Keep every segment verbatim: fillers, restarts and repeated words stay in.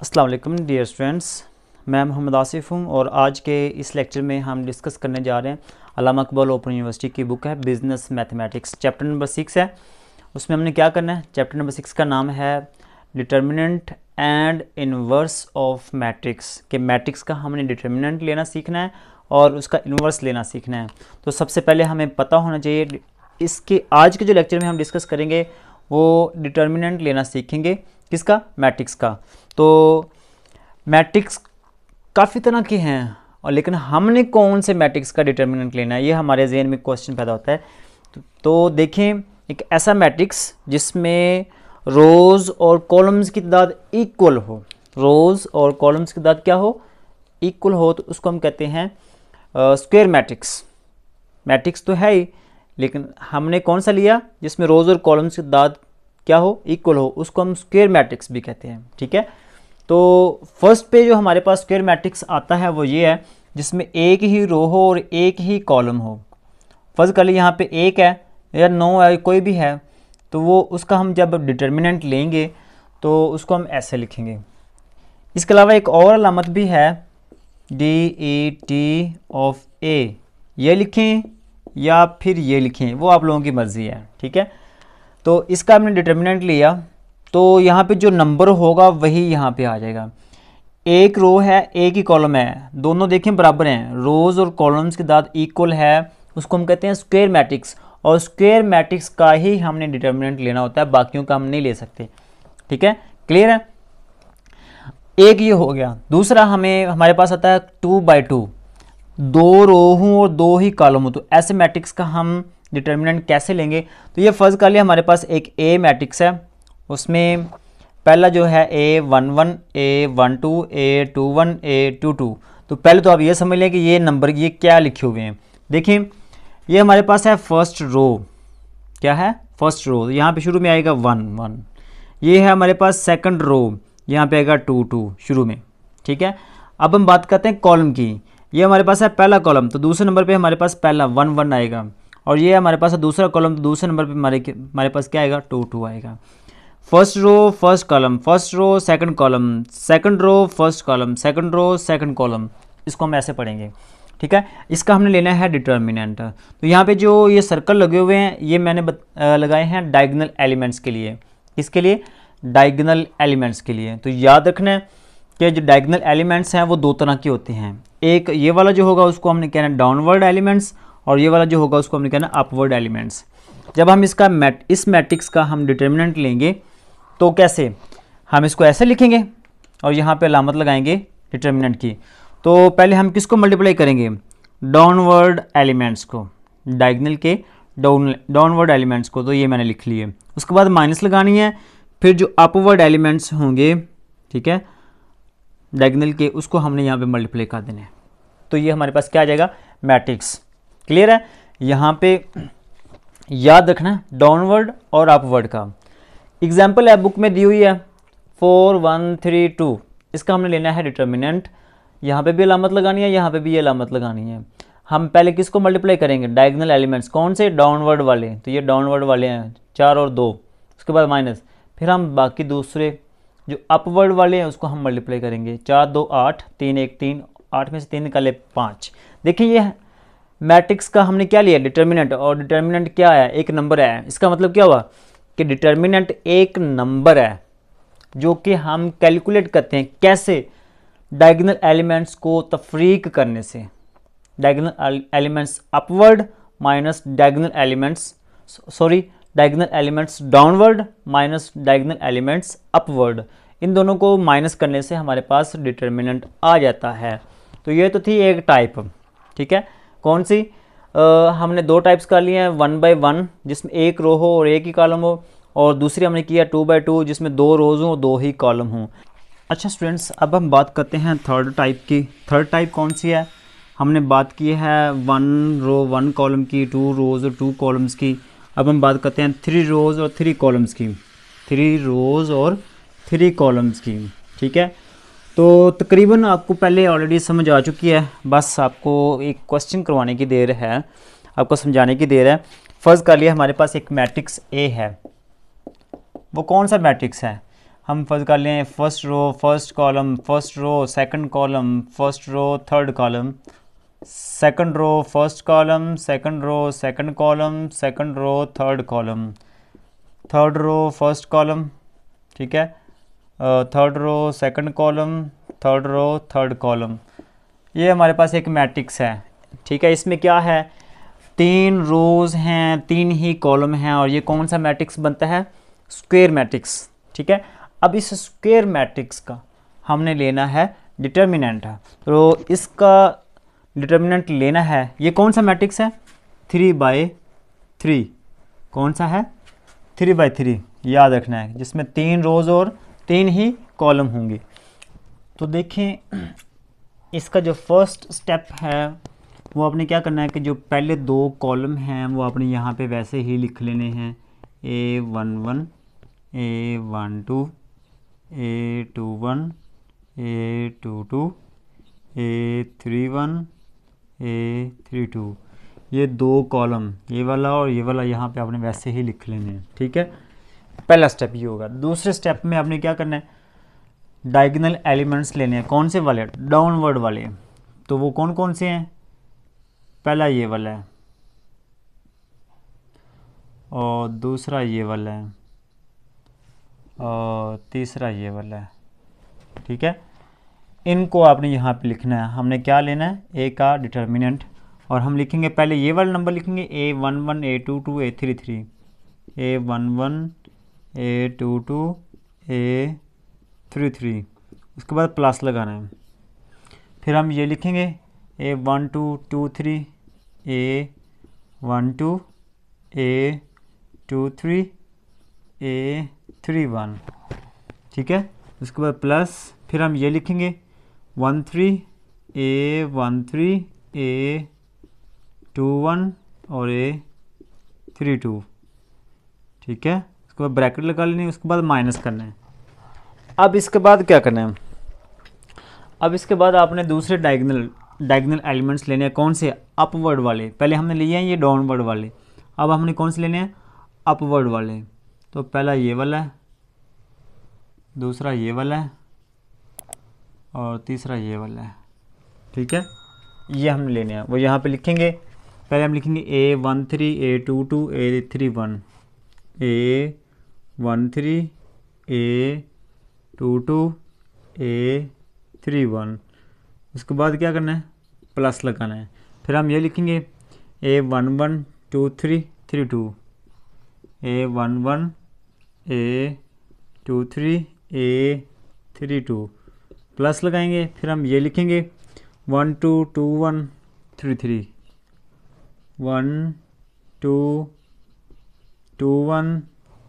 अस्सलाम वालेकुम dear students, मैं मोहम्मद आसिफ हूँ और आज के इस लेक्चर में हम डिस्कस करने जा रहे हैं अल्लामा इकबाल ओपन यूनिवर्सिटी की बुक है business mathematics. Chapter number six है। उसमें हमने क्या करना है, चैप्टर नंबर सिक्स का नाम है determinant and inverse of matrix. कि मैट्रिक्स का हमने डिटर्मिनेंट लेना सीखना है और उसका इन्वर्स लेना सीखना है। तो सबसे पहले हमें पता होना चाहिए, इसके आज के जो लेक्चर में हम डिस्कस करेंगे वो डिटर्मिनेंट लेना सीखेंगे। किसका? मैट्रिक्स का। तो मैट्रिक्स काफ़ी तरह के हैं और लेकिन हमने कौन से मैट्रिक्स का डिटर्मिनेंट लेना है, ये हमारे जहन में क्वेश्चन पैदा होता है। तो, तो देखें, एक ऐसा मैट्रिक्स जिसमें रोज़ और कॉलम्स की तादाद इक्वल हो, रोज़ और कॉलम्स की तादाद क्या हो, इक्वल हो, तो उसको हम कहते हैं स्क्वायर मैट्रिक्स। मैट्रिक्स तो है ही, लेकिन हमने कौन सा लिया जिसमें रोज़ और कॉलम्स की तादाद क्या हो, इक्वल हो, उसको हम स्क्वायर मैट्रिक्स भी कहते हैं। ठीक है। तो फर्स्ट पे जो हमारे पास स्क्वायर मैट्रिक्स आता है वो ये है जिसमें एक ही रो हो और एक ही कॉलम हो। फर्ज कर लीजिए यहाँ पे एक है या नौ है, कोई भी है, तो वो उसका हम जब डिटर्मिनेंट लेंगे तो उसको हम ऐसे लिखेंगे। इसके अलावा एक और अलामत भी है, D E T of A, ये लिखें या फिर ये लिखें, वो आप लोगों की मर्ज़ी है। ठीक है। तो इसका हमने डिटर्मिनेंट लिया तो यहाँ पे जो नंबर होगा वही यहाँ पे आ जाएगा। एक रो है, एक ही कॉलम है, दोनों देखें बराबर हैं, रोज़ और कॉलम्स की तादाद इक्वल है, उसको हम कहते हैं स्क्वायर मैट्रिक्स। और स्क्वायर मैट्रिक्स का ही हमने डिटर्मिनेंट लेना होता है, बाकियों का हम नहीं ले सकते। ठीक है, क्लियर है। एक ये हो गया। दूसरा हमें हमारे पास आता है टू बाई टू, दो रो हूँ और दो ही कॉलम हो, तो ऐसे मैट्रिक्स का हम डिटर्मिनेंट कैसे लेंगे। तो ये फर्ज कर लिया हमारे पास एक ए मैट्रिक्स है, उसमें पहला जो है A one one, A one two, A two one, A two two. तो पहले तो आप ये समझ लें कि ये नंबर ये क्या लिखे हुए हैं। देखिए ये हमारे पास है फर्स्ट रो, क्या है फर्स्ट रो, यहाँ पे शुरू में आएगा वन वन। ये है हमारे पास सेकंड रो, यहाँ पे आएगा टू टू शुरू में। ठीक है। अब हम बात करते हैं कॉलम की। ये हमारे पास है पहला कॉलम, तो दूसरे नंबर पे हमारे पास पहला वन वन आएगा, और ये हमारे पास है दूसरा कॉलम, तो दूसरे नंबर पे हमारे हमारे पास क्या आएगा, टू टू आएगा। First row first column, first row second column, second row first column, second row second column, इसको हम ऐसे पढ़ेंगे। ठीक है। इसका हमने लेना है डिटर्मिनेंट। तो यहाँ पे जो ये सर्कल लगे हुए हैं ये मैंने बत, आ, लगाए हैं डायगोनल एलिमेंट्स के लिए। किसके लिए? डायगोनल एलिमेंट्स के लिए। तो याद रखना है कि जो डायगोनल एलिमेंट्स हैं वो दो तरह के होते हैं। एक ये वाला जो होगा उसको हमने कहना डाउनवर्ड एलिमेंट्स, और ये वाला जो होगा उसको हमने कहना अपवर्ड एलिमेंट्स। जब हम इसका मैट इस मैट्रिक्स का हम डिटर्मिनेंट लेंगे तो कैसे, हम इसको ऐसे लिखेंगे और यहाँ पे अलामत लगाएंगे डिटर्मिनेंट की। तो पहले हम किसको मल्टीप्लाई करेंगे, डाउनवर्ड एलिमेंट्स को, डायगोनल के डाउन डाउनवर्ड एलिमेंट्स को। तो ये मैंने लिख लिए। उसके बाद माइनस लगानी है, फिर जो अपवर्ड एलिमेंट्स होंगे, ठीक है, डायगोनल के, उसको हमने यहाँ पे मल्टीप्लाई कर देना है। तो ये हमारे पास क्या आ जाएगा, मैट्रिक्स। क्लियर है। यहाँ पे याद रखना डाउनवर्ड और अपवर्ड का। एग्जाम्पल है बुक में दी हुई है फोर वन थ्री टू, इसका हमने लेना है डिटर्मिनेंट। यहाँ पे भी अलामत लगानी है, यहाँ पे भी ये अलामत लगानी है। हम पहले किसको मल्टीप्लाई करेंगे, डायगोनल एलिमेंट्स, कौन से, डाउनवर्ड वाले, तो ये डाउनवर्ड वाले हैं चार और दो, उसके बाद माइनस, फिर हम बाकी दूसरे जो अपवर्ड वाले हैं उसको हम मल्टीप्लाई करेंगे। चार दो आठ, तीन एक तीन, आठ में से तीन निकाले पाँच। देखिए ये मैट्रिक्स का हमने क्या लिया, डिटर्मिनेंट, और डिटर्मिनेंट क्या है, एक नंबर है। इसका मतलब क्या हुआ कि डिटर्मिनेंट एक नंबर है जो कि हम कैलकुलेट करते हैं कैसे, डायगोनल एलिमेंट्स को तफरीक करने से। Diagonal elements upward minus diagonal elements sorry diagonal elements downward minus diagonal elements upward, इन दोनों को माइनस करने से हमारे पास डिटर्मिनेंट आ जाता है। तो ये तो थी एक टाइप। ठीक है। कौन सी, आ, हमने दो टाइप्स कर लिए हैं, वन बाय वन जिसमें एक रो हो और एक ही कॉलम हो, और दूसरी हमने किया टू बाय टू जिसमें दो रोज़ हों और दो ही कॉलम हों। अच्छा स्टूडेंट्स, अब हम बात करते हैं थर्ड टाइप की। थर्ड टाइप कौन सी है, हमने बात की है वन रो वन कॉलम की, टू रोज़ और टू कॉलम्स की। अब हम बात करते हैं थ्री रोज़ और थ्री कॉलम्स की, थ्री रोज़ और थ्री कॉलम्स की। ठीक है। तो तकरीबन आपको पहले ऑलरेडी समझ आ चुकी है, बस आपको एक क्वेश्चन करवाने की देर है, आपको समझाने की देर है। फ़र्ज़ कर लिया हमारे पास एक मैट्रिक्स ए है, वो कौन सा मैट्रिक्स है, हम फर्स्ट कर लें first row first column, first row second column, first row third column, second row first column, second row second column, second row third column, third row first column, ठीक है, third row second column, third row third column. ये हमारे पास एक matrix है, ठीक है। इसमें क्या है, तीन रोज़ हैं, तीन ही कॉलम हैं, और ये कौन सा मैट्रिक्स बनता है, स्क्वायर मैट्रिक्स, ठीक है। अब इस स्क्वायर मैट्रिक्स का हमने लेना है डिटर्मिनेंट, तो इसका डिटर्मिनेंट लेना है। ये कौन सा मैट्रिक्स है, थ्री बाई थ्री, कौन सा है, थ्री बाई थ्री, याद रखना है, जिसमें तीन रोज़ और तीन ही कॉलम होंगी। तो देखें इसका जो फर्स्ट स्टेप है वो आपने क्या करना है कि जो पहले दो कॉलम हैं वो आपने यहाँ पे वैसे ही लिख लेने हैं, A one one, A one two, A two one, A two two, A three one, A three two. ये दो कॉलम, ये वाला और ये वाला, यहाँ पे आपने वैसे ही लिख लेने हैं, ठीक है। पहला स्टेप ये होगा। दूसरे स्टेप में आपने क्या करना है, डायगोनल एलिमेंट्स लेने हैं। कौन से वाले, डाउनवर्ड वाले। तो वो कौन कौन से हैं, पहला ये वाला है और दूसरा ये वाला है और तीसरा ये वाला है, ठीक है। इनको आपने यहाँ पे लिखना है। हमने क्या लेना है, ए का डिटर्मिनेंट, और हम लिखेंगे पहले ये वाला नंबर लिखेंगे, A one one, A two two, A three three, A one one, A two two, A three three. उसके बाद प्लस लगाना है। फिर हम ये लिखेंगे A one two two three, A one two, A two three, A three one, ठीक है। उसके बाद प्लस, फिर हम ये लिखेंगे one three, A one three, A two one और ए थ्री टू, ठीक है। उसके बाद ब्रैकेट लगा लेनी है, उसके बाद माइनस करना है। अब इसके बाद क्या करना है, अब इसके बाद आपने दूसरे डायगोनल डायगोनल एलिमेंट्स लेने हैं। कौन से, अपवर्ड वाले। पहले हमने लिए हैं ये डाउनवर्ड वाले, अब हमने कौन से लेने हैं, अपवर्ड वाले। तो पहला ये वाला है, दूसरा ये वाला है और तीसरा ये वाला है, ठीक है। ये हम लेने हैं, वो यहाँ पे लिखेंगे। पहले हम लिखेंगे A one three, A two two, A three one, A one three, A two two, A three one. उसके बाद क्या करना है, प्लस लगाना है। फिर हम ये लिखेंगे A one one, two three, three two, A one one, A two three, A three two, plus लगाएंगे। फिर हम ये लिखेंगे one two two one, three three, one two two one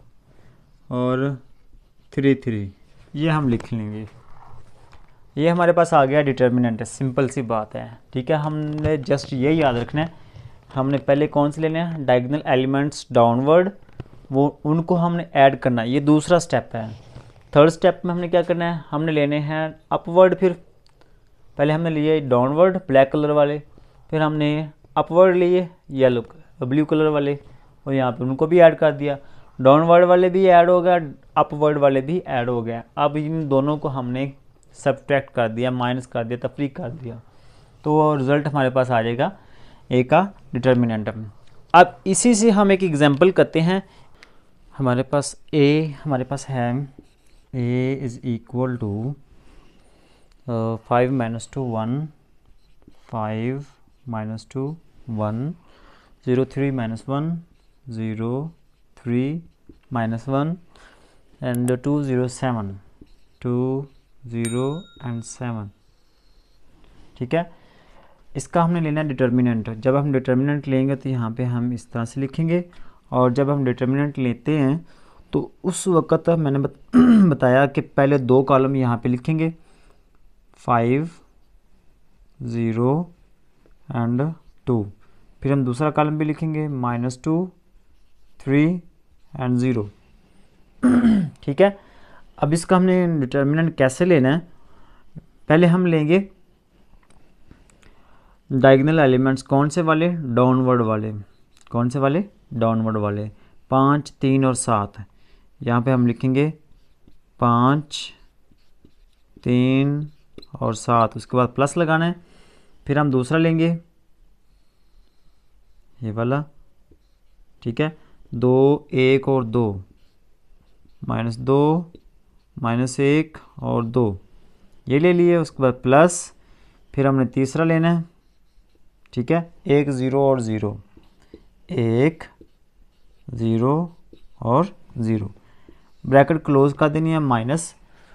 और थ्री थ्री, ये हम लिख लेंगे। ये हमारे पास आ गया डिटर्मिनेंट है, सिंपल सी बात है, ठीक है। हमने जस्ट ये याद रखना है, हमने पहले कौन से लेने हैं, डायगोनल एलिमेंट्स डाउनवर्ड, वो उनको हमने ऐड करना है। ये दूसरा स्टेप है। थर्ड स्टेप में हमने क्या करना है, हमने लेने हैं अपवर्ड। फिर पहले हमने लिए डाउनवर्ड ब्लैक कलर वाले, फिर हमने अपवर्ड लिए येलो ब्लू कलर वाले, और यहाँ पे उनको भी ऐड कर दिया। डाउनवर्ड वाले भी ऐड हो गया, अपवर्ड वाले भी ऐड हो गया। अब इन दोनों को हमने सब्ट्रैक्ट कर दिया, माइनस कर दिया, तफरीक कर दिया, तो रिज़ल्ट हमारे पास आ जाएगा ए का डिटर्मिनेंट। अब इसी से हम एक एग्जांपल करते हैं। हमारे पास ए हमारे पास है A is equal to five minus two one, five minus two one, zero three minus one, zero three minus one and two zero seven, two zero and seven, ठीक है। इसका हमने लेना है डिटर्मिनेंट। जब हम डिटर्मिनेंट लेंगे तो यहाँ पे हम इस तरह से लिखेंगे, और जब हम डिटर्मिनेंट लेते हैं तो उस वक़्त मैंने बत, बताया कि पहले दो कॉलम यहाँ पे लिखेंगे, फाइव, ज़ीरो एंड टू। फिर हम दूसरा कॉलम भी लिखेंगे, minus two, three and zero, ठीक है। अब इसका हमने डिटर्मिनेंट कैसे लेना है, पहले हम लेंगे डायगोनल एलिमेंट्स। कौन से वाले, डाउनवर्ड वाले। कौन से वाले, डाउनवर्ड वाले, पाँच, तीन और सात। यहाँ पे हम लिखेंगे पाँच, तीन और सात, उसके बाद प्लस लगाना है। फिर हम दूसरा लेंगे ये वाला, ठीक है, दो, एक और दो, माइनस दो, माइनस एक और दो, ये ले लिए। उसके बाद प्लस, फिर हमने तीसरा लेना है, ठीक है, एक, ज़ीरो और ज़ीरो, एक, ज़ीरो और ज़ीरो, ब्रैकेट क्लोज कर देनी है, माइनस।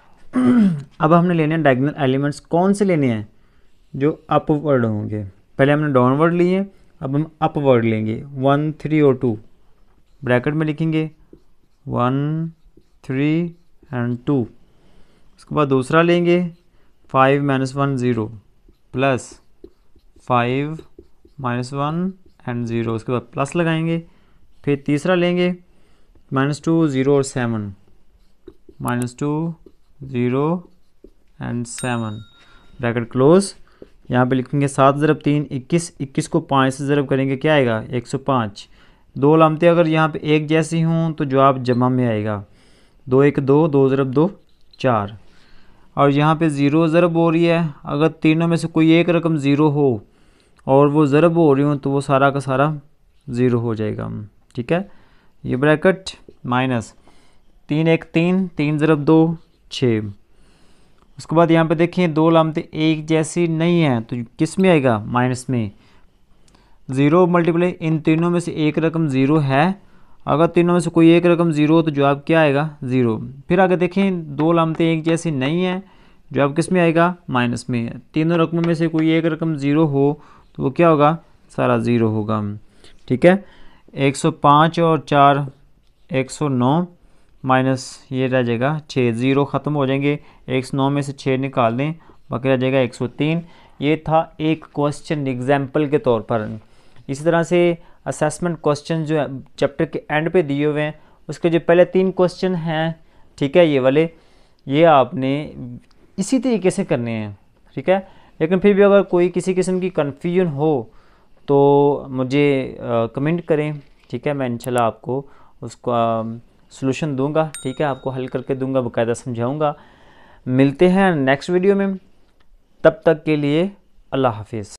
अब हमने लेने हैं डायगोनल एलिमेंट्स। कौन से लेने हैं? जो अपवर्ड होंगे। पहले हमने डाउनवर्ड लिए, अब हम अपवर्ड लेंगे। वन, थ्री और टू, ब्रैकेट में लिखेंगे वन, थ्री एंड टू। उसके बाद दूसरा लेंगे, five minus one, zero, plus five minus one and zero, उसके बाद प्लस लगाएंगे। फिर तीसरा लेंगे, माइनस टू, ज़ीरो और seven, minus two, zero and seven, bracket close. यहाँ पे लिखेंगे सात ज़रब तीन, इक्कीस, इक्कीस को पाँच से ज़रब करेंगे, क्या आएगा? एक सौ पाँच। दो लामते अगर यहाँ पे एक जैसी हों तो जवाब जमा में आएगा। दो एक दो, दो ज़रब दो चार। और यहाँ पे ज़ीरो ज़रब हो रही है, अगर तीनों में से कोई एक रकम ज़ीरो हो और वो ज़रब हो रही हो तो वो सारा का सारा ज़ीरो हो जाएगा, ठीक है। ये ब्रैकेट माइनस तीन एक तीन, तीन ज़रब दो छः। उसके बाद यहाँ पे देखें दो लामते एक जैसी नहीं है तो किस में आएगा? माइनस में। ज़ीरो मल्टीप्लाई इन तीनों में से एक रकम ज़ीरो है, अगर तीनों में से कोई एक रकम ज़ीरो हो तो जवाब क्या आएगा? ज़ीरो। फिर आगे देखें दो लामते एक जैसी नहीं है, जवाब किस में आएगा? माइनस में। तीनों रकमों में से कोई एक रकम ज़ीरो हो तो वो क्या होगा? सारा ज़ीरो होगा, ठीक है। एक सौ पाँच और चार एक सौ नौ, माइनस ये रह जाएगा छः, ज़ीरो ख़त्म हो जाएंगे। एक सौ नौ में से छः निकाल दें, बाकी रह जाएगा एक सौ तीन। ये था एक क्वेश्चन एग्जाम्पल के तौर पर। इसी तरह से असेसमेंट क्वेश्चन जो चैप्टर के एंड पे दिए हुए हैं, उसके जो पहले तीन क्वेश्चन हैं, ठीक है, ये वाले, ये आपने इसी तरीके से करने हैं, ठीक है। लेकिन फिर भी अगर कोई किसी किस्म की कन्फ्यूजन हो तो मुझे कमेंट करें, ठीक है। मैं इंशाल्लाह आपको उसका सॉल्यूशन दूंगा, ठीक है, आपको हल करके दूंगा, बाकायदा समझाऊंगा। मिलते हैं नेक्स्ट वीडियो में, तब तक के लिए अल्लाह हाफिज़।